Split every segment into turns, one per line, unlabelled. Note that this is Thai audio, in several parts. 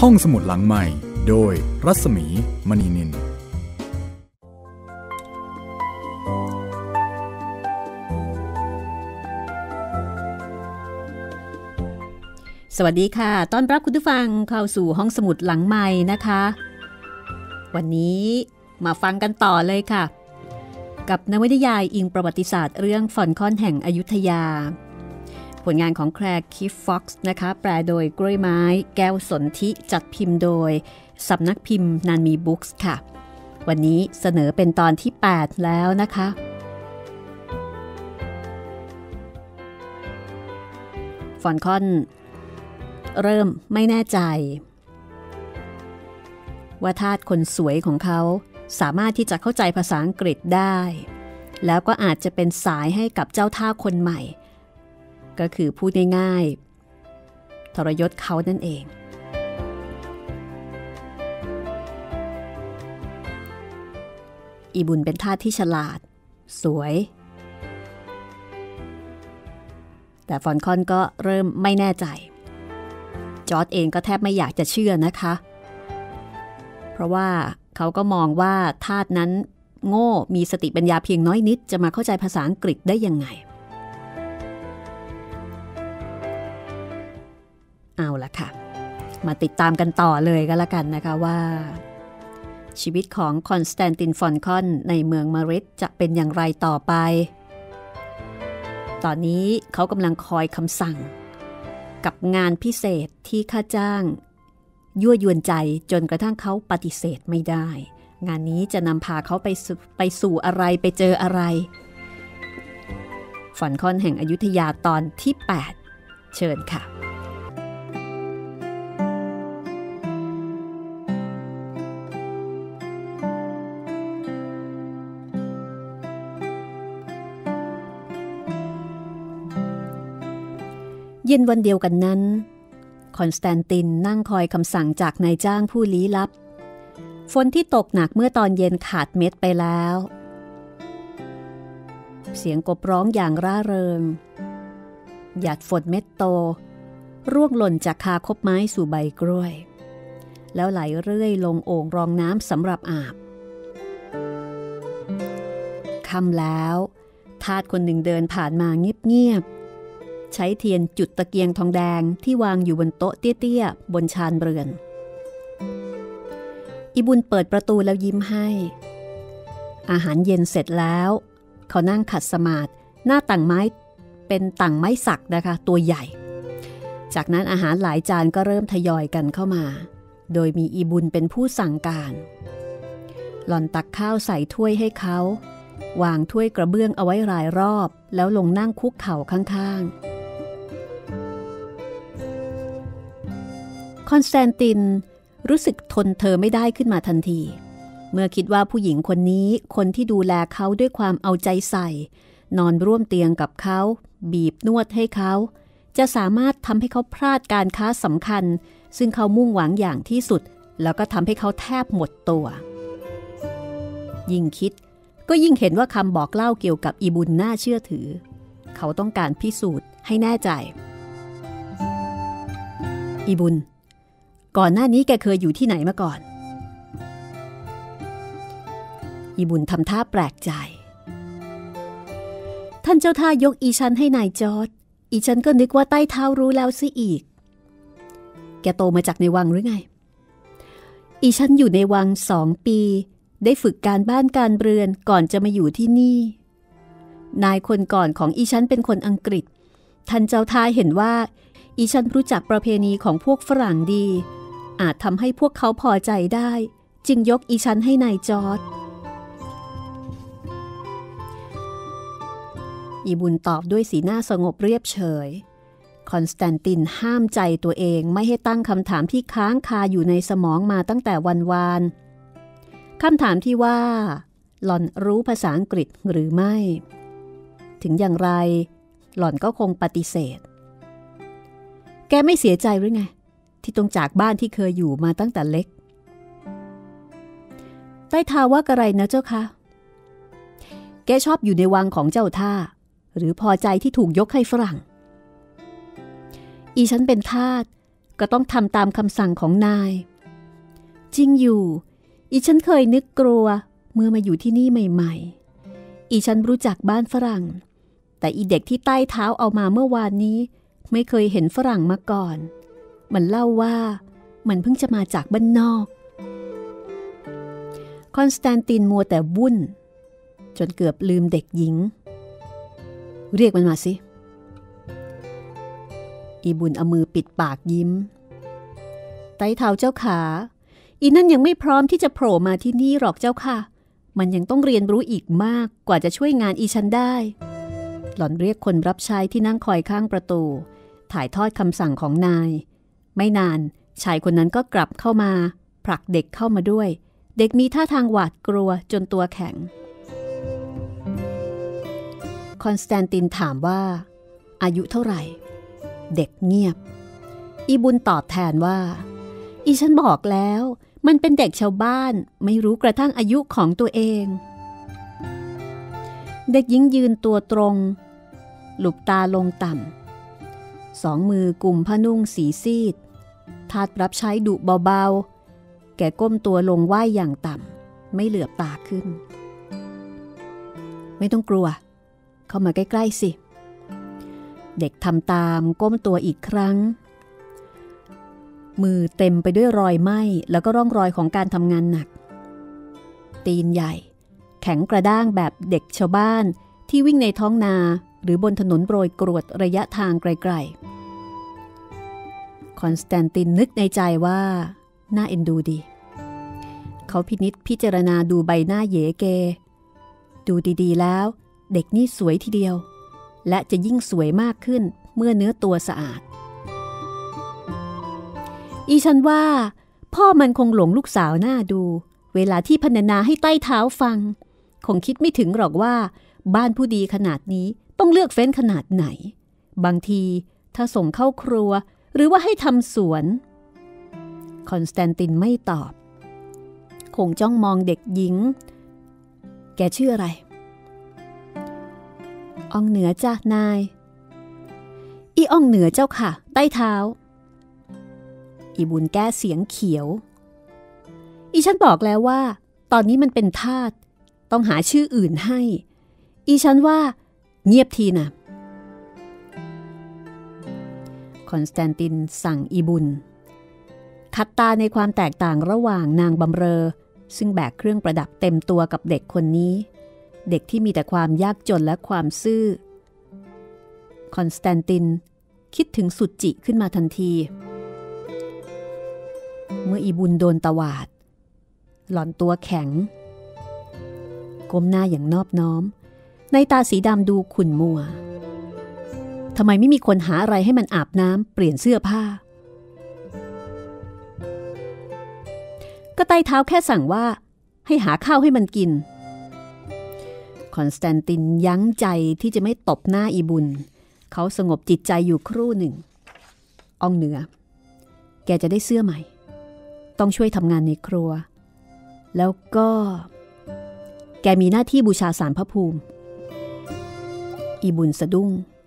ห้องสมุดหลังใหม่โดยรัศมีมณีนิน
สวัสดีค่ะต้อนรับคุณผู้ฟังเข้าสู่ห้องสมุดหลังใหม่นะคะวันนี้มาฟังกันต่อเลยค่ะกับนวนิยายอิงประวัติศาสตร์เรื่องฟอนคอนแห่งอยุธยาผลงานของแคลร์ คิฟฟ็อกซ์นะคะแปลโดยกล้วยไม้แก้วสนธิจัดพิมพ์โดยสำนักพิมพ์นันมีบุ๊กส์ค่ะวันนี้เสนอเป็นตอนที่ 8 แล้วนะคะฟอนคอนเริ่มไม่แน่ใจว่าทาสคนสวยของเขาสามารถที่จะเข้าใจภาษาอังกฤษได้แล้วก็อาจจะเป็นสายให้กับเจ้าท่าคนใหม่ก็คือพูดง่ายๆทรยศเขานั่นเองอีบุญเป็นทาสที่ฉลาดสวยแต่ฟอนคอนก็เริ่มไม่แน่ใจจอร์จเองก็แทบไม่อยากจะเชื่อนะคะเพราะว่าเขาก็มองว่าทาสนั้นโง่มีสติปัญญาเพียงน้อยนิดจะมาเข้าใจภาษาอังกฤษได้ยังไงเอาล่ะค่ะมาติดตามกันต่อเลยก็แล้วกันนะคะว่าชีวิตของคอนสแตนตินฟอนคอนในเมืองมาริดจะเป็นอย่างไรต่อไปตอนนี้เขากำลังคอยคำสั่งกับงานพิเศษที่ค่าจ้างยั่วยวนใจจนกระทั่งเขาปฏิเสธไม่ได้งานนี้จะนำพาเขาไปสู่อะไรไปเจออะไรฟอนคอนแห่งอยุธยาตอนที่ 8 เชิญค่ะเย็นวันเดียวกันนั้นคอนสแตนตินนั่งคอยคำสั่งจากนายจ้างผู้ลี้ลับฝนที่ตกหนักเมื่อตอนเย็นขาดเม็ดไปแล้วเสียงกบร้องอย่างร่าเริงหยาดฝนเม็ดโตร่วงหล่นจากคาคบไม้สู่ใบกล้วยแล้วไหลเรื่อยลงโอ่งรองน้ำสำหรับอาบค่ำแล้วทาสคนหนึ่งเดินผ่านมาเงียบใช้เทียนจุดตะเกียงทองแดงที่วางอยู่บนโต๊ะเตี้ยๆบนชานเรือนอีบุญเปิดประตูแล้วยิ้มให้อาหารเย็นเสร็จแล้วเขานั่งขัดสมาธิหน้าต่างไม้เป็นต่างไม้สักนะคะตัวใหญ่จากนั้นอาหารหลายจานก็เริ่มทยอยกันเข้ามาโดยมีอีบุญเป็นผู้สั่งการหล่อนตักข้าวใส่ถ้วยให้เขาวางถ้วยกระเบื้องเอาไว้รายรอบแล้วลงนั่งคุกเข่าข้างๆคอนสแตนตินรู้สึกทนเธอไม่ได้ขึ้นมาทันทีเมื่อคิดว่าผู้หญิงคนนี้คนที่ดูแลเขาด้วยความเอาใจใส่นอนร่วมเตียงกับเขาบีบนวดให้เขาจะสามารถทำให้เขาพลาดการค้าสำคัญซึ่งเขามุ่งหวังอย่างที่สุดแล้วก็ทำให้เขาแทบหมดตัวยิ่งคิดก็ยิ่งเห็นว่าคำบอกเล่าเกี่ยวกับอีบุญน่าเชื่อถือเขาต้องการพิสูจน์ให้แน่ใจอีบุญก่อนหน้านี้แกเคยอยู่ที่ไหนมาก่อนอีบุญทำท่าแปลกใจท่านเจ้าท่ายกอีฉันให้นายจอร์จอีฉันก็นึกว่าใต้เท้ารู้แล้วซิอีกแกโตมาจากในวังหรือไงอีฉันอยู่ในวัง2 ปีได้ฝึกการบ้านการเรือนก่อนจะมาอยู่ที่นี่นายคนก่อนของอีฉันเป็นคนอังกฤษท่านเจ้าท่าเห็นว่าอีฉันรู้จักประเพณีของพวกฝรั่งดีอาจทำให้พวกเขาพอใจได้จึงยกอีฉันให้นายจอร์จอีบุญตอบด้วยสีหน้าสงบเรียบเฉยคอนสแตนตินห้ามใจตัวเองไม่ให้ตั้งคำถามที่ค้างคาอยู่ในสมองมาตั้งแต่วันวานคำถามที่ว่าหล่อนรู้ภาษาอังกฤษหรือไม่ถึงอย่างไรหล่อนก็คงปฏิเสธแกไม่เสียใจหรือไงที่ต้องจากบ้านที่เคยอยู่มาตั้งแต่เล็กใต้เท้าว่ากระไรนะเจ้าคะแกชอบอยู่ในวังของเจ้าท่าหรือพอใจที่ถูกยกให้ฝรั่งอีฉันเป็นทาสก็ต้องทำตามคำสั่งของนายจริงอยู่อีฉันเคยนึกกลัวเมื่อมาอยู่ที่นี่ใหม่ๆอีฉันรู้จักบ้านฝรั่งแต่อีเด็กที่ใต้เท้าเอามาเมื่อวานนี้ไม่เคยเห็นฝรั่งมาก่อนมันเล่าว่ามันเพิ่งจะมาจากบ้านนอกคอนสแตนตินมัวแต่วุ่นจนเกือบลืมเด็กหญิงเรียกมันมาสิอีบุญเอามือปิดปากยิ้มไต้เท้าเจ้าขาอีนั่นยังไม่พร้อมที่จะโผล่มาที่นี่หรอกเจ้าค่ะมันยังต้องเรียนรู้อีกมากกว่าจะช่วยงานอีฉันได้หล่อนเรียกคนรับใช้ที่นั่งคอยข้างประตูถ่ายทอดคำสั่งของนายไม่นานชายคนนั้นก็กลับเข้ามาผลักเด็กเข้ามาด้วยเด็กมีท่าทางหวาดกลัวจนตัวแข็งคอนสแตนตินถามว่าอายุเท่าไหร่เด็กเงียบอีบุญตอบแทนว่าอีฉันบอกแล้วมันเป็นเด็กชาวบ้านไม่รู้กระทั่งอายุของตัวเองเด็กหญิงยืนตัวตรงหลุบตาลงต่ำสองมือกุมผ้านุ่งสีซีดทาสรับใช้ดุเบาๆแกก้มตัวลงไหว้อย่างต่ำไม่เหลือบตาขึ้นไม่ต้องกลัวเข้ามาใกล้ๆสิเด็กทำตามก้มตัวอีกครั้งมือเต็มไปด้วยรอยไหม้แล้วก็ร่องรอยของการทำงานหนักตีนใหญ่แข็งกระด้างแบบเด็กชาวบ้านที่วิ่งในท้องนาหรือบนถนนโปรยกรวดระยะทางไกลๆคอนสแตนตินนึกในใจว่าน่าเอ็นดูดีเขาพินิจพิจารณาดูใบหน้าเยเกดูดีๆแล้วเด็กนี่สวยทีเดียวและจะยิ่งสวยมากขึ้นเมื่อเนื้อตัวสะอาดอีฉันว่าพ่อมันคงหลงลูกสาวหน้าดูเวลาที่พรรณนาให้ใต้เท้าฟังคงคิดไม่ถึงหรอกว่าบ้านผู้ดีขนาดนี้ต้องเลือกเฟ้นขนาดไหนบางทีถ้าส่งเข้าครัวหรือว่าให้ทำสวนคอนสแตนตินไม่ตอบคงจ้องมองเด็กหญิงแกชื่ออะไรอ่องเหนือจ้ะนายอีอ่องเหนือเจ้าค่ะใต้เท้าอีบุญแก้เสียงเขียวอีฉันบอกแล้วว่าตอนนี้มันเป็นทาสต้องหาชื่ออื่นให้อีฉันว่าเงียบทีนะคอนสแตนตินสั่งอีบุญขัดตาในความแตกต่างระหว่างนางบำเรอซึ่งแบกเครื่องประดับเต็มตัวกับเด็กคนนี้เด็กที่มีแต่ความยากจนและความซื่อคอนสแตนตินคิดถึงสุจิขึ้นมาทันทีเมื่ออีบุญโดนตวาดหล่อนตัวแข็งก้มหน้าอย่างนอบน้อมในตาสีดำดูขุ่นมัวทำไมไม่มีคนหาอะไรให้มันอาบน้ำเปลี่ยนเสื้อผ้าก็ใต้เท้าแค่สั่งว่าให้หาข้าวให้มันกินคอนสแตนตินยั้งใจที่จะไม่ตบหน้าอีบุญเขาสงบจิตใจอยู่ครู่หนึ่งอ่องเหนือแกจะได้เสื้อใหม่ต้องช่วยทำงานในครัวแล้วก็แกมีหน้าที่บูชาศาลพระภูมิอีบุญสะดุ้ง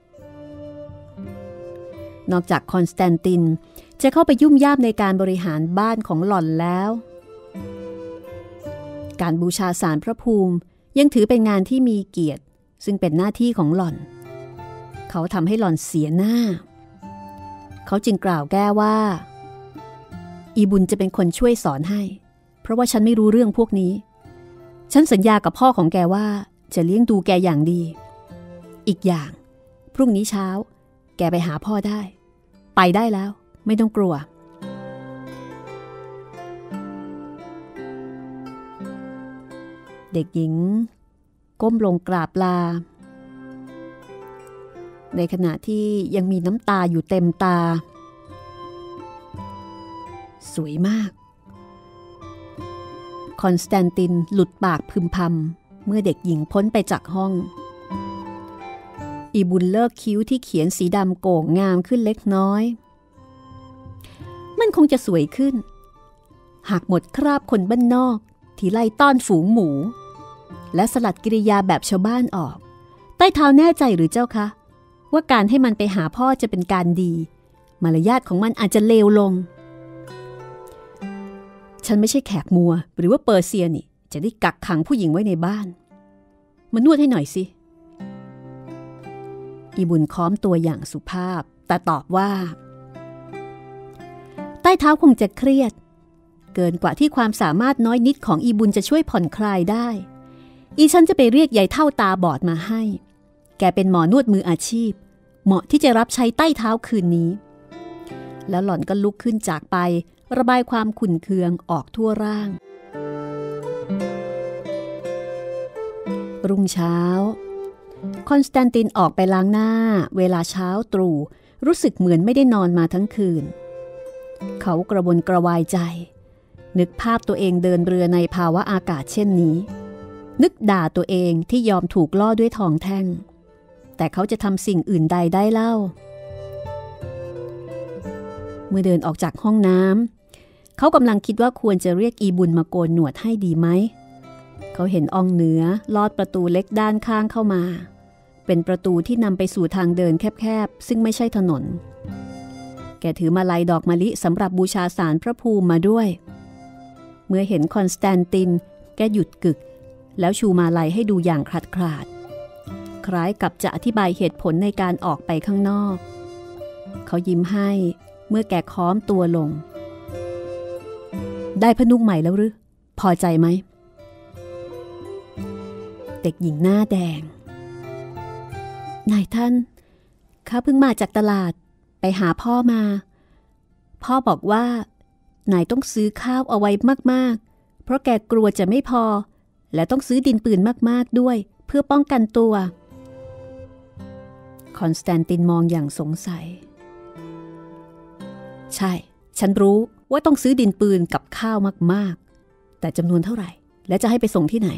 นอกจากคอนสแตนตินจะเข้าไปยุ่มย่ามในการบริหารบ้านของหล่อนแล้วการบูชาศาลพระภูมิยังถือเป็นงานที่มีเกียรติซึ่งเป็นหน้าที่ของหล่อนเขาทำให้หล่อนเสียหน้าเขาจึงกล่าวแก้ว่าอีบุญจะเป็นคนช่วยสอนให้เพราะว่าฉันไม่รู้เรื่องพวกนี้ฉันสัญญากับพ่อของแกว่าจะเลี้ยงดูแกอย่างดีอีกอย่างพรุ่งนี้เช้าแกไปหาพ่อได้ไปได้แล้วไม่ต้องกลัวเด็กหญิงก้มลงกราบลาในขณะที่ยังมีน้ำตาอยู่เต็มตาสวยมากคอนสแตนตินหลุดปากพึมพำเมื่อเด็กหญิงพ้นไปจากห้องอีบุญเลิกคิ้วที่เขียนสีดำโก่งงามขึ้นเล็กน้อยมันคงจะสวยขึ้นหากหมดคราบคนบ้านนอกที่ไล่ต้อนฝูงหมูและสลัดกิริยาแบบชาวบ้านออกใต้เท้าแน่ใจหรือเจ้าคะว่าการให้มันไปหาพ่อจะเป็นการดีมารยาทของมันอาจจะเลวลงฉันไม่ใช่แขกมัวหรือว่าเปอร์เซียนี่จะได้กักขังผู้หญิงไว้ในบ้านมานวดให้หน่อยสิอีบุญค้อมตัวอย่างสุภาพแต่ตอบว่าใต้เท้าคงจะเครียดเกินกว่าที่ความสามารถน้อยนิดของอีบุญจะช่วยผ่อนคลายได้อีฉันจะไปเรียกยายเฒ่าตาบอดมาให้แกเป็นหมอนวดมืออาชีพเหมาะที่จะรับใช้ใต้เท้าคืนนี้แล้วหล่อนก็ลุกขึ้นจากไประบายความขุ่นเคืองออกทั่วร่างรุ่งเช้าคอนสแตนตินออกไปล้างหน้าเวลาเช้าตรู่รู้สึกเหมือนไม่ได้นอนมาทั้งคืนเขากระวนกระวายใจนึกภาพตัวเองเดินเรือในภาวะอากาศเช่นนี้นึกด่าตัวเองที่ยอมถูกล่อด้วยทองแท่งแต่เขาจะทำสิ่งอื่นใดได้เล่าเมื่อเดินออกจากห้องน้ำเขากำลังคิดว่าควรจะเรียกอีบุญมาโกนหนวดให้ดีไหมเขาเห็นอองเหนือลอดประตูเล็กด้านข้างเข้ามาเป็นประตูที่นำไปสู่ทางเดินแคบๆซึ่งไม่ใช่ถนนแกถือมาลัยดอกมะลิสำหรับบูชาศาลพระภูมิมาด้วยเมื่อเห็นคอนสแตนตินแกหยุดกึกแล้วชูมาลัยให้ดูอย่างคลาดคล้ายกับจะอธิบายเหตุผลในการออกไปข้างนอกเขายิ้มให้เมื่อแกค้อมตัวลงได้พนุ่งใหม่แล้วหรือพอใจไหมเด็กหญิงหน้าแดงนายท่านข้าเพิ่งมาจากตลาดไปหาพ่อมาพ่อบอกว่านายต้องซื้อข้าวเอาไว้มากๆเพราะแกกลัวจะไม่พอและต้องซื้อดินปืนมากๆด้วยเพื่อป้องกันตัวคอนสแตนตินมองอย่างสงสัยใช่ฉันรู้ว่าต้องซื้อดินปืนกับข้าวมากๆแต่จำนวนเท่าไหร่และจะให้ไปส่งที่ไหน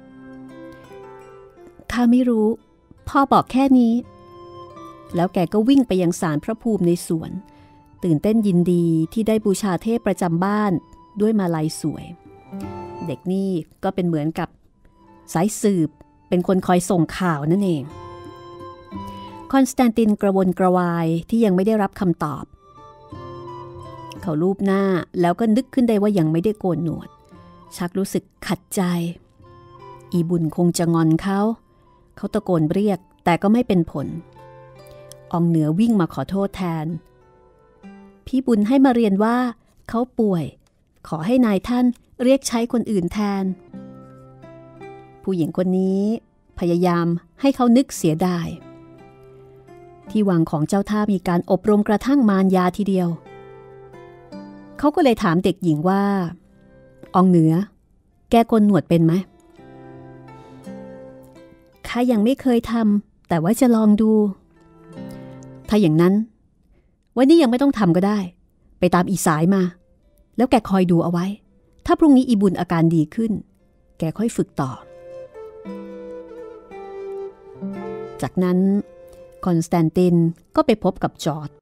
ข้าไม่รู้พ่อบอกแค่นี้แล้วแกก็วิ่งไปยังศาลพระภูมิในสวนตื่นเต้นยินดีที่ได้บูชาเทพประจำบ้านด้วยมาลัยสวยเด็กนี่ก็เป็นเหมือนกับสายสืบเป็นคนคอยส่งข่าวนั่นเองคอนสแตนตินกระวนกระวายที่ยังไม่ได้รับคำตอบเขาลูบหน้าแล้วก็นึกขึ้นได้ว่ายังไม่ได้โกนหนวดชักรู้สึกขัดใจอีบุญคงจะงอนเขาตะโกนเรียกแต่ก็ไม่เป็นผลอองเหนือวิ่งมาขอโทษแทนพี่บุญให้มาเรียนว่าเขาป่วยขอให้นายท่านเรียกใช้คนอื่นแทนผู้หญิงคนนี้พยายามให้เขานึกเสียดายที่วังของเจ้าท่ามีการอบรมกระทั่งมารยาทีเดียวเขาก็เลยถามเด็กหญิงว่าอองเหนือแกโกนหนวดเป็นไหมข้ายังไม่เคยทำแต่ว่าจะลองดูถ้าอย่างนั้นวันนี้ยังไม่ต้องทำก็ได้ไปตามอีสายมาแล้วแกคอยดูเอาไว้ถ้าพรุ่งนี้อีบุญอาการดีขึ้นแกค่อยฝึกต่อจากนั้นคอนสแตนตินก็ไปพบกับจอร์จ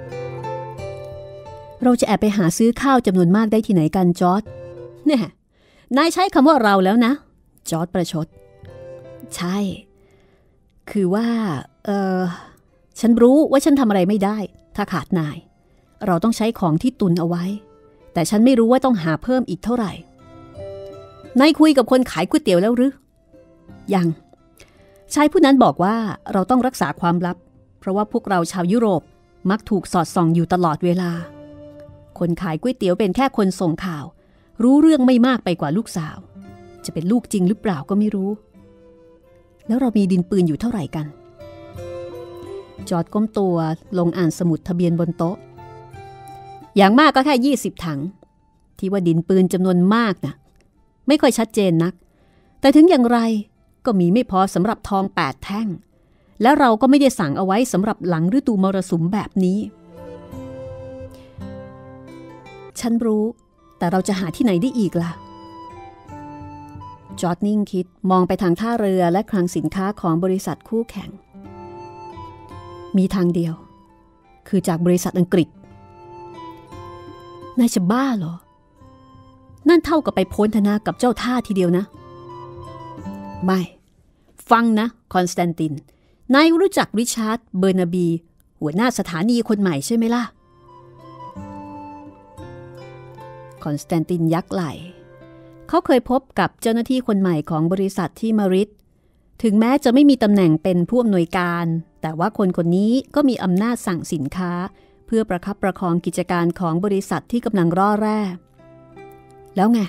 เราจะแอบไปหาซื้อข้าวจำนวนมากได้ที่ไหนกันจอร์จเนี่ยนายใช้คำว่าเราแล้วนะจอร์จประชดใช่คือว่าฉันรู้ว่าฉันทำอะไรไม่ได้ถ้าขาดนายเราต้องใช้ของที่ตุนเอาไว้แต่ฉันไม่รู้ว่าต้องหาเพิ่มอีกเท่าไหร่นายคุยกับคนขายก๋วยเตี๋ยวแล้วหรือยังชายผู้นั้นบอกว่าเราต้องรักษาความลับเพราะว่าพวกเราชาวยุโรปมักถูกสอดส่องอยู่ตลอดเวลาคนขายก๋วยเตี๋ยวเป็นแค่คนส่งข่าวรู้เรื่องไม่มากไปกว่าลูกสาวจะเป็นลูกจริงหรือเปล่าก็ไม่รู้แล้วเรามีดินปืนอยู่เท่าไหร่กันจอร์จก้มตัวลงอ่านสมุดทะเบียนบนโต๊ะอย่างมากก็แค่20ถังที่ว่าดินปืนจำนวนมากนะไม่ค่อยชัดเจนนักแต่ถึงอย่างไรก็มีไม่พอสำหรับทอง8แท่งและเราก็ไม่ได้สั่งเอาไว้สำหรับหลังฤดูมรสุมแบบนี้ฉันรู้แต่เราจะหาที่ไหนได้อีกล่ะจอร์จนิ่งคิดมองไปทางท่าเรือและคลังสินค้าของบริษัทคู่แข่งมีทางเดียวคือจากบริษัทอังกฤษนายจะบ้าเหรอนั่นเท่ากับไปโพนธนากับเจ้าท่าทีเดียวนะไม่ฟังนะคอนสแตนตินนายรู้จักริชาร์ดเบอร์นาบีหัวหน้าสถานีคนใหม่ใช่ไหมล่ะคอนสแตนตินยักไหล่เขาเคยพบกับเจ้าหน้าที่คนใหม่ของบริษัทที่มาริดถึงแม้จะไม่มีตำแหน่งเป็นผู้อำนวยการแต่ว่าคนคนนี้ก็มีอำนาจสั่งสินค้าเพื่อประคับประคองกิจการของบริษัทที่กำลังร่อแร่แล้วไง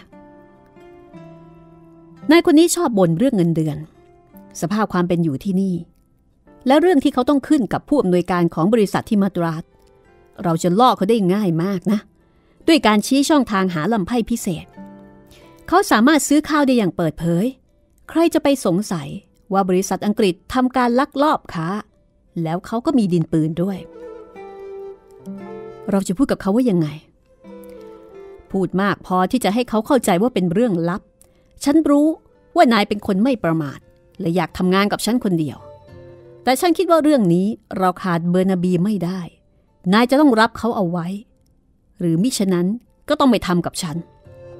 นายคนนี้ชอบบ่นเรื่องเงินเดือนสภาพความเป็นอยู่ที่นี่และเรื่องที่เขาต้องขึ้นกับผู้อำนวยการของบริษัทที่มาดริดเราจะล่อเขาได้ง่ายมากนะด้วยการชี้ช่องทางหาลำไพ่พิเศษเขาสามารถซื้อข้าวได้อย่างเปิดเผยใครจะไปสงสัยว่าบริษัทอังกฤษทำการลักลอบค้าแล้วเขาก็มีดินปืนด้วยเราจะพูดกับเขาว่ายังไงพูดมากพอที่จะให้เขาเข้าใจว่าเป็นเรื่องลับฉันรู้ว่านายเป็นคนไม่ประมาทและอยากทำงานกับฉันคนเดียวแต่ฉันคิดว่าเรื่องนี้เราขาดเบอร์นาบีไม่ได้นายจะต้องรับเขาเอาไว้หรือมิฉะนั้นก็ต้องไปทำกับฉัน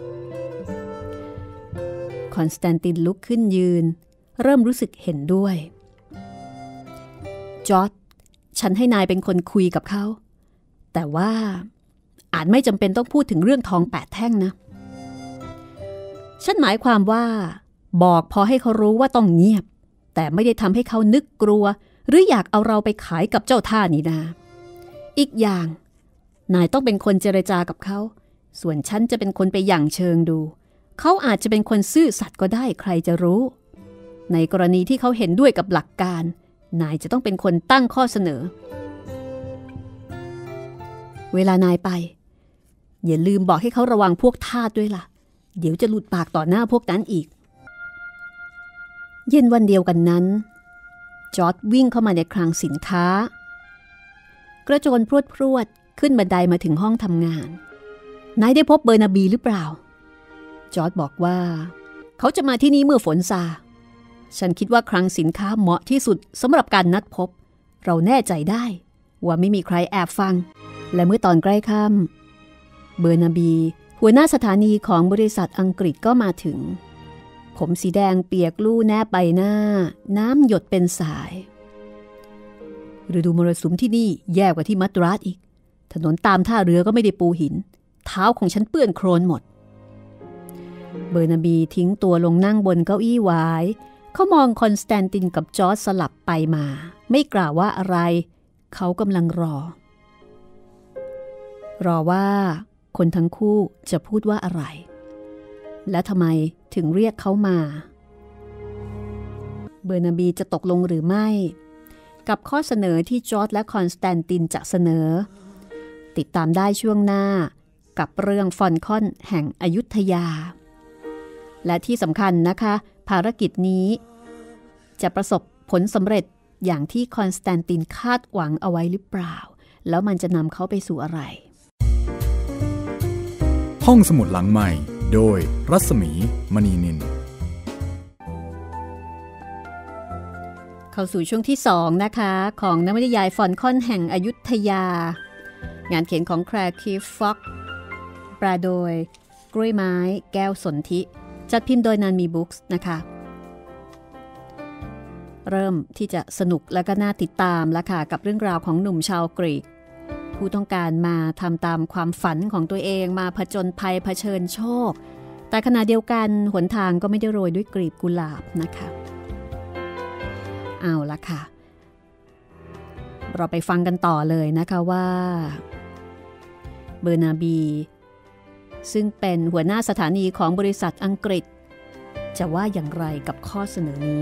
คอนสแตนตินลุกขึ้นยืนเริ่มรู้สึกเห็นด้วยจอร์จฉันให้นายเป็นคนคุยกับเขาแต่ว่าอาจไม่จำเป็นต้องพูดถึงเรื่องทอง8แท่งนะฉันหมายความว่าบอกพอให้เขารู้ว่าต้องเงียบแต่ไม่ได้ทำให้เขานึกกลัวหรืออยากเอาเราไปขายกับเจ้าท่านี่นาอีกอย่างนายต้องเป็นคนเจรจากับเขาส่วนฉันจะเป็นคนไปหยั่งเชิงดูเขาอาจจะเป็นคนซื่อสัตย์ก็ได้ใครจะรู้ในกรณีที่เขาเห็นด้วยกับหลักการนายจะต้องเป็นคนตั้งข้อเสนอเวลานายไปอย่าลืมบอกให้เขาระวังพวกทาสด้วยล่ะเดี๋ยวจะหลุดปากต่อหน้าพวกนั้นอีกเย็นวันเดียวกันนั้นจอร์จวิ่งเข้ามาในคลังสินค้ากระโจนพรวดขึ้นบันไดมาถึงห้องทำงานนายได้พบเบอร์นาบีหรือเปล่าจอร์จบอกว่าเขาจะมาที่นี่เมื่อฝนซาฉันคิดว่าคลังสินค้าเหมาะที่สุดสำหรับการนัดพบเราแน่ใจได้ว่าไม่มีใครแอบฟังและเมื่อตอนใกล้ค่ำเบอร์นาบีหัวหน้าสถานีของบริษัทอังกฤษก็มาถึงผมสีแดงเปียกลู่แนบใบหน้าน้ำหยดเป็นสายฤดูมรสุมที่นี่แย่กว่าที่มัดราดอีกถนนตามท่าเรือก็ไม่ได้ปูหินเท้าของฉันเปื้อนโคลนหมดเบอร์นาบีทิ้งตัวลงนั่งบนเก้าอี้ไว้เขามองคอนสแตนตินกับจอร์จสลับไปมาไม่กล่าวว่าอะไรเขากำลังรอว่าคนทั้งคู่จะพูดว่าอะไรและทำไมถึงเรียกเขามาเบอร์นาบีจะตกลงหรือไม่กับข้อเสนอที่จอร์จและคอนสแตนตินจะเสนอติดตามได้ช่วงหน้ากับเรื่องฟอนคอนแห่งอยุธยาและที่สำคัญนะคะภารกิจนี้จะประสบผลสำเร็จอย่างที่คอนสแตนตินคาดหวังเอาไว้หรือเปล่าแล้วมันจะนำเขาไปสู่อะไร
ห้องสมุดหลังใหม่โดยรัศมีมณีนิน
เข้าสู่ช่วงที่2นะคะของนวนิยายฟอนคอนแห่งอยุธยางานเขียนของแคลร์คีฟ็อกแปลโดยกล้วยไม้แก้วสนธิจัดพิมพ์โดยนันมีบุ๊กส์นะคะเริ่มที่จะสนุกและก็น่าติดตามแล้วค่ะกับเรื่องราวของหนุ่มชาวกรีกผู้ต้องการมาทำตามความฝันของตัวเองมาผจญภัยเผชิญโชคแต่ขณะเดียวกันหนทางก็ไม่ได้โรยด้วยกลีบกุหลาบนะคะเอาละค่ะเราไปฟังกันต่อเลยนะคะว่าเบอร์นาบีซึ่งเป็นหัวหน้าสถานีของบริษัทอังกฤษจะว่าอย่างไรกับข้อเสนอนี้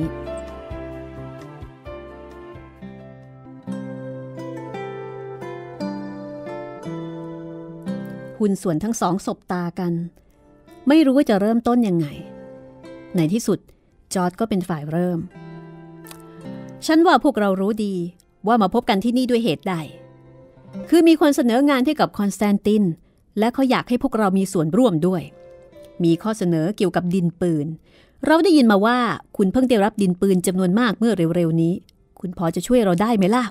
หุ้นส่วนทั้งสองสบตากันไม่รู้ว่าจะเริ่มต้นยังไงในที่สุดจอร์จก็เป็นฝ่ายเริ่มฉันว่าพวกเรารู้ดีว่ามาพบกันที่นี่ด้วยเหตุใดคือมีคนเสนองานให้กับคอนสแตนตินและเขาอยากให้พวกเรามีส่วนร่วมด้วยมีข้อเสนอเกี่ยวกับดินปืนเราได้ยินมาว่าคุณเพิ่งได้รับดินปืนจำนวนมากเมื่อเร็วๆนี้คุณพอจะช่วยเราได้ไหมล่ะ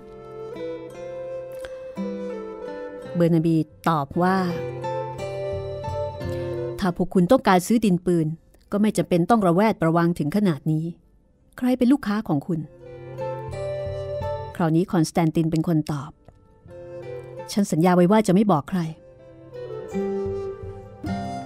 เบอร์นาบีตอบว่าถ้าพวกคุณต้องการซื้อดินปืนก็ไม่จำเป็นต้องระแวดระวังถึงขนาดนี้ใครเป็นลูกค้าของคุณคราวนี้คอนสแตนตินเป็นคนตอบฉันสัญญาไว้ว่าจะไม่บอกใคร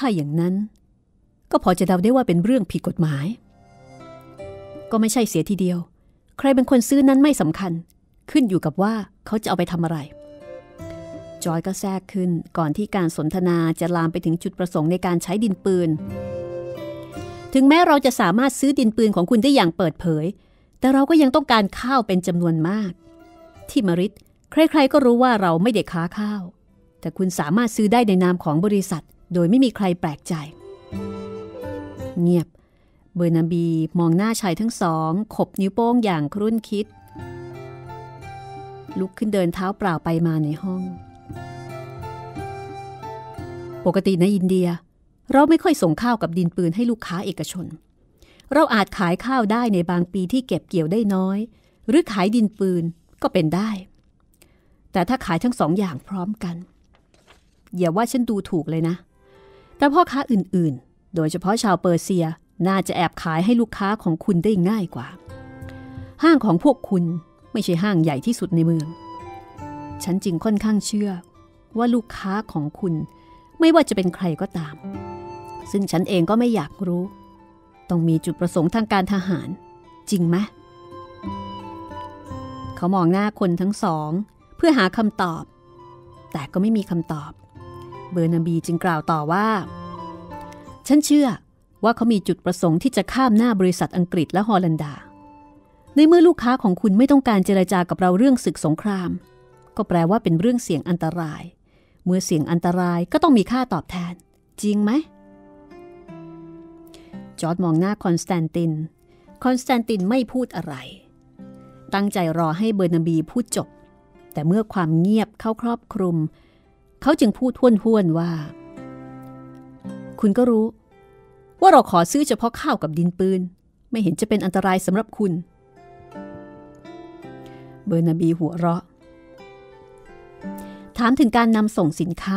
ถ้าอย่างนั้นก็พอจะเดาได้ว่าเป็นเรื่องผิดกฎหมายก็ไม่ใช่เสียทีเดียวใครเป็นคนซื้อนั้นไม่สำคัญขึ้นอยู่กับว่าเขาจะเอาไปทำอะไรจอยก็แทรกขึ้นก่อนที่การสนทนาจะลามไปถึงจุดประสงค์ในการใช้ดินปืนถึงแม้เราจะสามารถซื้อดินปืนของคุณได้อย่างเปิดเผยแต่เราก็ยังต้องการข้าวเป็นจำนวนมากที่มฤตใครๆก็รู้ว่าเราไม่ได้ค้าข้าวแต่คุณสามารถซื้อได้ในนามของบริษัทโดยไม่มีใครแปลกใจเงียบเบอร์นาบีมองหน้าชายทั้งสองขบนิ้วโป้งอย่างครุ่นคิดลุกขึ้นเดินเท้าเปล่าไปมาในห้องปกติในอินเดียเราไม่ค่อยส่งข้าวกับดินปืนให้ลูกค้าเอกชนเราอาจขายข้าวได้ในบางปีที่เก็บเกี่ยวได้น้อยหรือขายดินปืนก็เป็นได้แต่ถ้าขายทั้งสองอย่างพร้อมกันอย่าว่าฉันดูถูกเลยนะแต่พ่อค้าอื่นๆโดยเฉพาะชาวเปอร์เซียน่าจะแอบขายให้ลูกค้าของคุณได้ง่ายกว่าห้างของพวกคุณไม่ใช่ห้างใหญ่ที่สุดในเมืองฉันจึงค่อนข้างเชื่อว่าลูกค้าของคุณไม่ว่าจะเป็นใครก็ตามซึ่งฉันเองก็ไม่อยากรู้ต้องมีจุดประสงค์ทางการทหารจริงไหมเขามองหน้าคนทั้งสองเพื่อหาคำตอบแต่ก็ไม่มีคำตอบเบอร์นาบีจึงกล่าวต่อว่าฉันเชื่อว่าเขามีจุดประสงค์ที่จะข้ามหน้าบริษัทอังกฤษและฮอลันดาในเมื่อลูกค้าของคุณไม่ต้องการเจรจากับเราเรื่องศึกสงครามก็แปลว่าเป็นเรื่องเสี่ยงอันตรายเมื่อเสี่ยงอันตรายก็ต้องมีค่าตอบแทนจริงไหมจอร์จมองหน้าคอนสแตนตินไม่พูดอะไรตั้งใจรอให้เบอร์นาบีพูดจบแต่เมื่อความเงียบเข้าครอบคลุมเขาจึงพูดห้วนๆว่าคุณก็รู้ว่าเราขอซื้อเฉพาะข้าวกับดินปืนไม่เห็นจะเป็นอันตรายสำหรับคุณเบอร์นาบีหัวเราะถามถึงการนำส่งสินค้า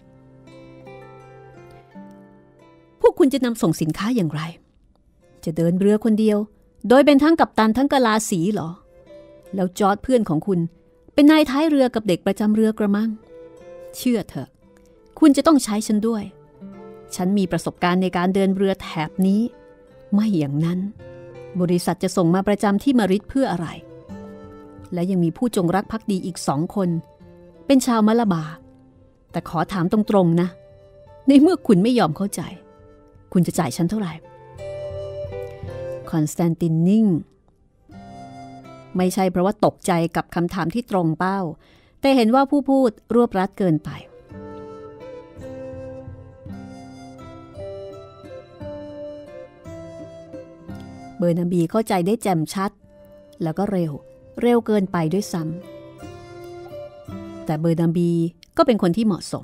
พวกคุณจะนำส่งสินค้าอย่างไรจะเดินเรือคนเดียวโดยเป็นทั้งกัปตันทั้งกะลาสีเหรอแล้วจอร์จเพื่อนของคุณเป็นนายท้ายเรือกับเด็กประจำเรือกระมังเชื่อเถอะคุณจะต้องใช้ฉันด้วยฉันมีประสบการณ์ในการเดินเรือแถบนี้ไม่อย่างนั้นบริษัทจะส่งมาประจำที่มฤตเพื่ออะไรและยังมีผู้จงรักภักดีอีก2 คนเป็นชาวมะละบาแต่ขอถามตรงๆนะในเมื่อคุณไม่ยอมเข้าใจคุณจะจ่ายฉันเท่าไหร่คอนสแตนตินนิ่งไม่ใช่เพราะว่าตกใจกับคำถามที่ตรงเป้าแต่เห็นว่าผู้พูดรวบรัดเกินไปเบอร์นาบีเข้าใจได้แจ่มชัดแล้วก็เร็วเกินไปด้วยซ้ำแต่เบอร์นาบีก็เป็นคนที่เหมาะสม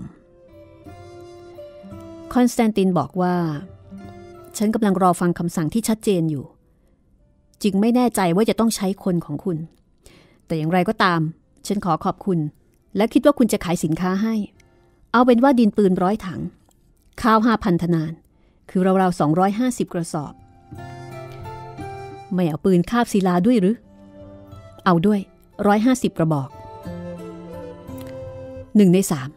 คอนสแตนตินบอกว่าฉันกำลังรอฟังคำสั่งที่ชัดเจนอยู่จึงไม่แน่ใจว่าจะต้องใช้คนของคุณแต่อย่างไรก็ตามฉันขอขอบคุณและคิดว่าคุณจะขายสินค้าให้เอาเป็นว่าดินปืน100 ถังข้าว 5,000 ธนานคือราวๆ250 กระสอบไม่เอาปืนคาบศิลาด้วยหรือเอาด้วย150 กระบอก1 ใน 3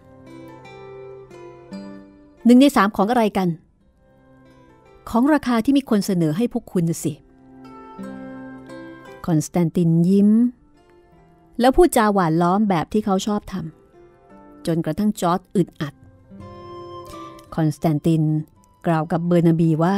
1 ใน 3ของอะไรกันของราคาที่มีคนเสนอให้พวกคุณน่ะสิคอนสแตนตินยิ้มแล้วพูดจาหวานล้อมแบบที่เขาชอบทำจนกระทั่งจอร์จอึดอัดคอนสแตนตินกล่าวกับเบอร์นาบีว่า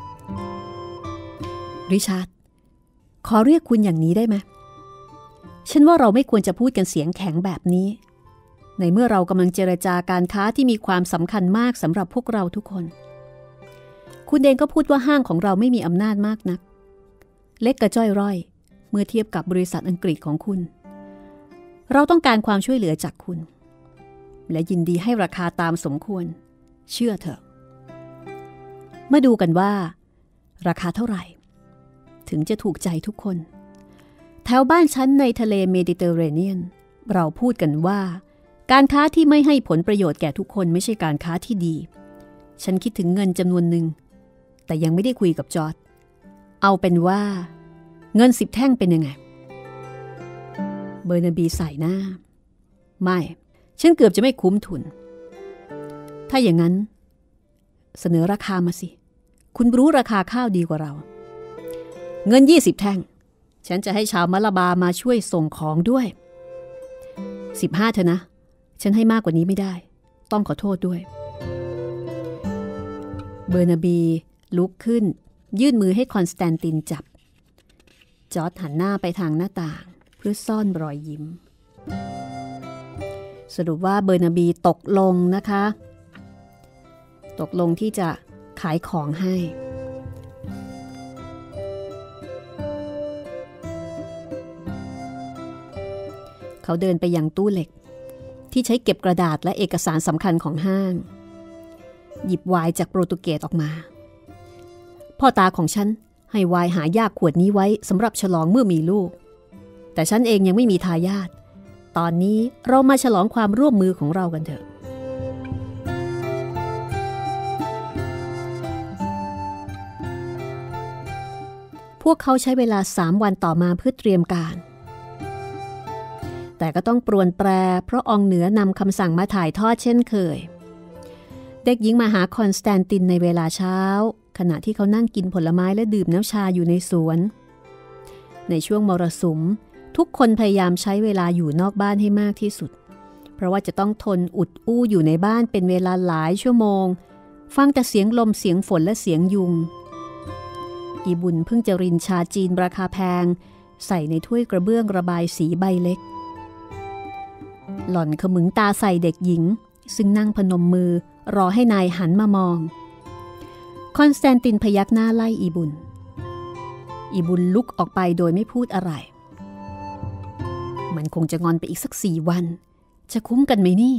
ริชาร์ดขอเรียกคุณอย่างนี้ได้ไหมฉันว่าเราไม่ควรจะพูดกันเสียงแข็งแบบนี้ในเมื่อเรากำลังเจรจาการค้าที่มีความสำคัญมากสำหรับพวกเราทุกคนคุณเองก็พูดว่าห้างของเราไม่มีอำนาจมากนักเล็กกระจ้อยร่อยเมื่อเทียบกับบริษัทอังกฤษของคุณเราต้องการความช่วยเหลือจากคุณและยินดีให้ราคาตามสมควรเชื่อเถอะมาดูกันว่าราคาเท่าไหร่ถึงจะถูกใจทุกคนแถวบ้านฉันในทะเลเมดิเตอร์เรเนียนเราพูดกันว่าการค้าที่ไม่ให้ผลประโยชน์แก่ทุกคนไม่ใช่การค้าที่ดีฉันคิดถึงเงินจำนวนหนึ่งแต่ยังไม่ได้คุยกับจอร์จเอาเป็นว่าเงิน10 แท่งเป็นยังไงเบอร์นาบีใส่หน้าไม่ฉันเกือบจะไม่คุ้มทุนถ้าอย่างนั้นเสนอราคามาสิคุณรู้ราคาข้าวดีกว่าเราเงิน20แท่งฉันจะให้ชาวมะละบามาช่วยส่งของด้วย15เถอะนะฉันให้มากกว่านี้ไม่ได้ต้องขอโทษด้วยเบอร์นาบีลุกขึ้นยื่นมือให้คอนสแตนตินจับจอร์จหันหน้าไปทางหน้าต่างเพื่อซ่อนรอยยิ้มสรุปว่าเบอร์นาบีตกลงนะคะตกลงที่จะขายของให้เขาเดินไปยังตู้เหล็กที่ใช้เก็บกระดาษและเอกสารสำคัญของห้างหยิบไวน์จากโปรตุเกสออกมาพ่อตาของฉันให้ไวน์หายากขวดนี้ไว้สำหรับฉลองเมื่อมีลูกแต่ฉันเองยังไม่มีทายาทตอนนี้เรามาฉลองความร่วมมือของเรากันเถอะพวกเขาใช้เวลา3 วันต่อมาเพื่อเตรียมการแต่ก็ต้องปรวนแปรเพราะองเหนือนำคำสั่งมาถ่ายทอดเช่นเคยเด็กหญิงมาหาคอนสแตนตินในเวลาเช้าขณะที่เขานั่งกินผลไม้และดื่มน้ำชาอยู่ในสวนในช่วงมรสุมทุกคนพยายามใช้เวลาอยู่นอกบ้านให้มากที่สุดเพราะว่าจะต้องทนอุดอู้อยู่ในบ้านเป็นเวลาหลายชั่วโมงฟังแต่เสียงลมเสียงฝนและเสียงยุงอีบุญเพิ่งจะรินชาจีนราคาแพงใส่ในถ้วยกระเบื้องระบายสีใบเล็กหล่อนขมึงตาใส่เด็กหญิงซึ่งนั่งพนมมือรอให้นายหันมามองคอนสแตนตินพยักหน้าไล่อีบุญลุกออกไปโดยไม่พูดอะไรมันคงจะงอนไปอีกสัก4 วันจะคุ้มกันไหมนี่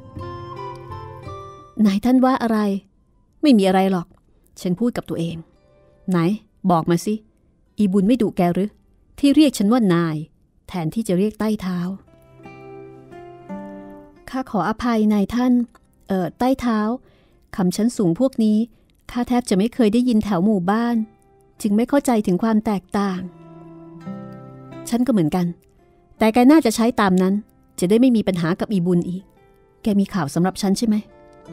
นายท่านว่าอะไรไม่มีอะไรหรอกฉันพูดกับตัวเองไหนบอกมาสิอีบุญไม่ดุแกหรือที่เรียกฉันว่านายแทนที่จะเรียกใต้เท้าข้าขออภัยนายท่านใต้เท้าคำชั้นสูงพวกนี้ข้าแทบจะไม่เคยได้ยินแถวหมู่บ้านจึงไม่เข้าใจถึงความแตกต่างฉันก็เหมือนกันแต่แกน่าจะใช้ตามนั้นจะได้ไม่มีปัญหากับอีบุญอีกแกมีข่าวสำหรับฉันใช่ไหม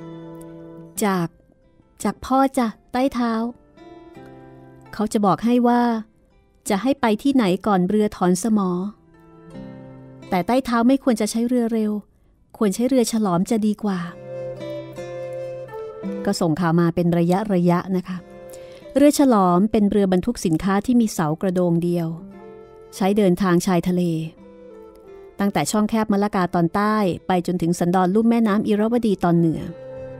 จากพ่อจ้ะใต้เท้าเขาจะบอกให้ว่าจะให้ไปที่ไหนก่อนเรือถอนสมอแต่ใต้เท้าไม่ควรจะใช้เรือเร็วควรใช้เรือฉลอมจะดีกว่าก็ส่งข่าวมาเป็นระยะนะคะเรือฉลอมเป็นเรือบรรทุกสินค้าที่มีเสากระโดงเดียวใช้เดินทางชายทะเลตั้งแต่ช่องแคบมะละกาตอนใต้ไปจนถึงสันดอนลุ่มแม่น้ำอิราวดีตอนเหนือ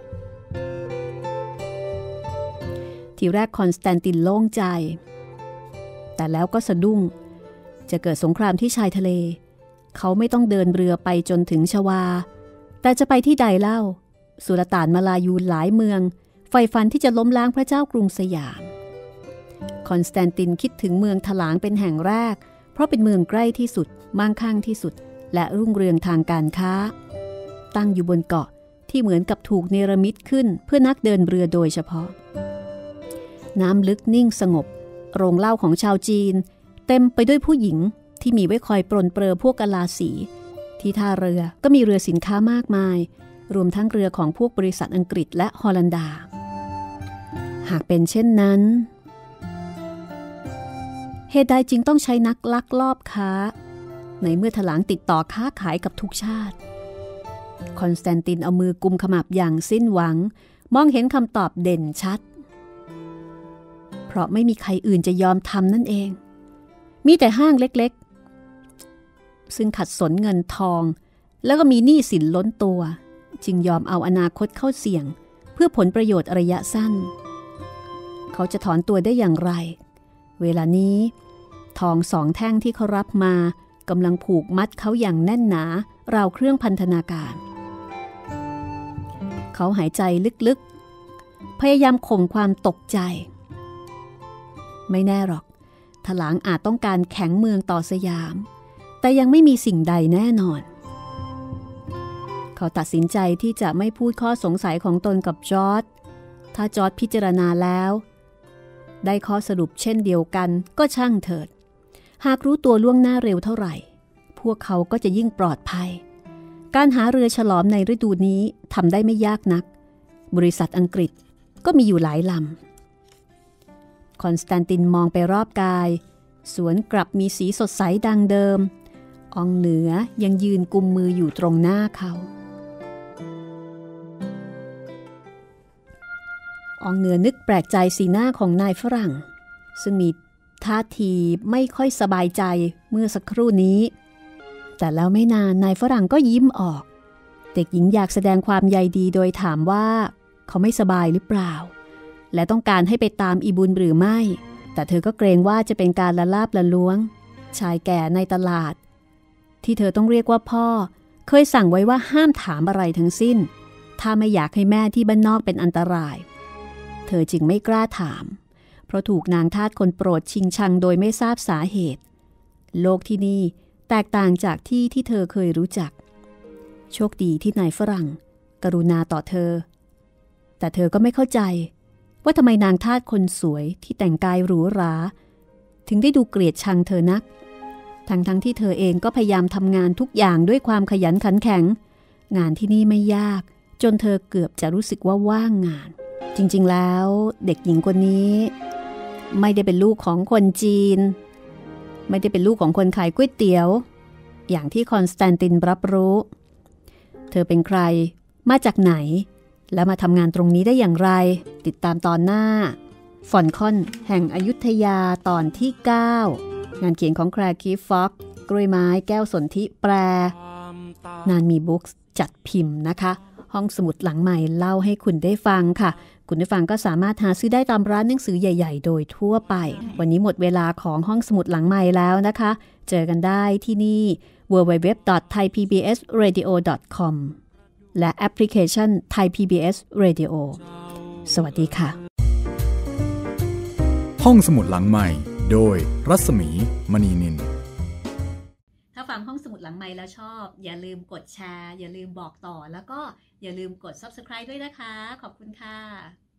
ทีแรกคอนสแตนตินโล่งใจแต่แล้วก็สะดุ้งจะเกิดสงครามที่ชายทะเลเขาไม่ต้องเดินเรือไปจนถึงชวาแต่จะไปที่ใดเล่าสุลต่านมาลายูหลายเมืองใฝ่ฝันที่จะล้มล้างพระเจ้ากรุงสยามคอนสแตนตินคิดถึงเมืองถลางเป็นแห่งแรกเพราะเป็นเมืองใกล้ที่สุดมั่งคั่งที่สุดและรุ่งเรืองทางการค้าตั้งอยู่บนเกาะที่เหมือนกับถูกเนรมิตขึ้นเพื่อนักเดินเรือโดยเฉพาะน้ำลึกนิ่งสงบโรงเหล้าของชาวจีนเต็มไปด้วยผู้หญิงที่มีไว้คอยปรนเปรอพวกกะลาสีที่ท่าเรือก็มีเรือสินค้ามากมายรวมทั้งเรือของพวกบริษัทอังกฤษและฮอลันดาหากเป็นเช่นนั้นเหตุใดจึงต้องใช้นักลักลอบค้าในเมื่อถลางติดต่อค้าขายกับทุกชาติคอนสแตนตินเอามือกุมขมับอย่างสิ้นหวังมองเห็นคำตอบเด่นชัดเพราะไม่มีใครอื่นจะยอมทำนั่นเองมีแต่ห้างเล็กๆซึ่งขัดสนเงินทองแล้วก็มีหนี้สินล้นตัวจึงยอมเอาอนาคตเข้าเสี่ยงเพื่อผลประโยชน์ระยะสั้นเขาจะถอนตัวได้อย่างไรเวลานี้ทอง2 แท่งที่เขารับมากำลังผูกมัดเขาอย่างแน่นหนาราวเครื่องพันธนาการเขาหายใจลึกๆพยายามข่มความตกใจไม่แน่หรอกถลางอาจต้องการแข็งเมืองต่อสยามแต่ยังไม่มีสิ่งใดแน่นอนเขาตัดสินใจที่จะไม่พูดข้อสงสัยของตนกับจอร์จถ้าจอร์จพิจารณาแล้วได้ข้อสรุปเช่นเดียวกันก็ช่างเถิดหากรู้ตัวล่วงหน้าเร็วเท่าไหร่พวกเขาก็จะยิ่งปลอดภัยการหาเรือฉลอมในฤดูนี้ทำได้ไม่ยากนักบริษัทอังกฤษก็มีอยู่หลายลำคอนสแตนตินมองไปรอบกายสวนกลับมีสีสดใสดังเดิมอองเหนือยังยืนกุมมืออยู่ตรงหน้าเขาอองเหนือนึกแปลกใจสีหน้าของนายฝรั่งซึ่งมีท่าทีไม่ค่อยสบายใจเมื่อสักครู่นี้แต่แล้วไม่นานนายฝรั่งก็ยิ้มออกเด็กหญิงอยากแสดงความใยดีโดยถามว่าเขาไม่สบายหรือเปล่าและต้องการให้ไปตามอีบุญหรือไม่แต่เธอก็เกรงว่าจะเป็นการละลาบละล้วงชายแก่ในตลาดที่เธอต้องเรียกว่าพ่อเคยสั่งไว้ว่าห้ามถามอะไรทั้งสิ้นถ้าไม่อยากให้แม่ที่บ้านนอกเป็นอันตรายเธอจึงไม่กล้าถามเพราะถูกนางทาสคนโปรดชิงชังโดยไม่ทราบสาเหตุโลกที่นี่แตกต่างจากที่เธอเคยรู้จักโชคดีที่นายฝรั่งกรุณาต่อเธอแต่เธอก็ไม่เข้าใจว่าทำไมนางทาสคนสวยที่แต่งกายหรูหราถึงได้ดูเกลียดชังเธอนักทั้งที่เธอเองก็พยายามทำงานทุกอย่างด้วยความขยันขันแข็งงานที่นี่ไม่ยากจนเธอเกือบจะรู้สึกว่าว่างงานจริงๆแล้วเด็กหญิงคนนี้ไม่ได้เป็นลูกของคนจีนไม่ได้เป็นลูกของคนขายก๋วยเตี๋ยวอย่างที่คอนสแตนตินรับรู้เธอเป็นใครมาจากไหนและมาทำงานตรงนี้ได้อย่างไรติดตามตอนหน้าฟอนคอนแห่งอยุธยาตอนที่ 9 งานเขียนของแคลร์คีฟ็อกกล้วยไม้แก้วสนธิแปลนานมีบุ๊กส์จัดพิมพ์นะคะห้องสมุดหลังใหม่เล่าให้คุณได้ฟังค่ะคุณได้ฟังก็สามารถหาซื้อได้ตามร้านหนังสือใหญ่ๆโดยทั่วไปวันนี้หมดเวลาของห้องสมุดหลังใหม่แล้วนะคะเจอกันได้ที่นี่ www.thaipbsradio.com และแอปพลิเคชัน Thai PBS Radio สวัสดีค่ะ
ห้องสมุดหลังใหม่โดยรัศมีมณีนิน
ถ้าฟังห้องสมุดหลังใหม่แล้วชอบอย่าลืมกดแชร์อย่าลืมบอกต่อแล้วก็อย่าลืมกด Subscribe ด้วยนะคะขอบคุณค่ะ